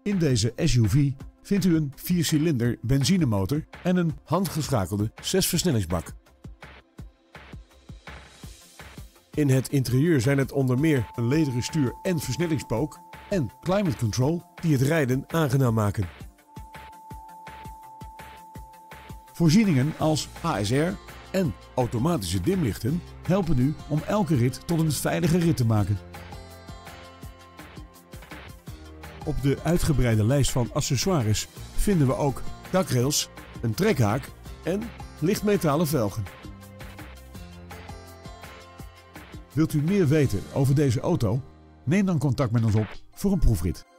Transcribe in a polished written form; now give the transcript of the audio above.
In deze SUV vindt u een 4-cilinder benzinemotor en een handgeschakelde 6-versnellingsbak. In het interieur zijn het onder meer een lederen stuur- en versnellingspook en climate control die het rijden aangenaam maken. Voorzieningen als ASR en automatische dimlichten helpen u om elke rit tot een veilige rit te maken. Op de uitgebreide lijst van accessoires vinden we ook dakrails, een trekhaak en lichtmetalen velgen. Wilt u meer weten over deze auto? Neem dan contact met ons op voor een proefrit.